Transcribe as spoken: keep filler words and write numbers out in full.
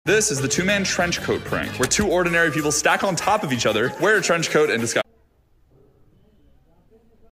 This is the two-man trench coat prank, where two ordinary people stack on top of each other, wear a trench coat, and disguise.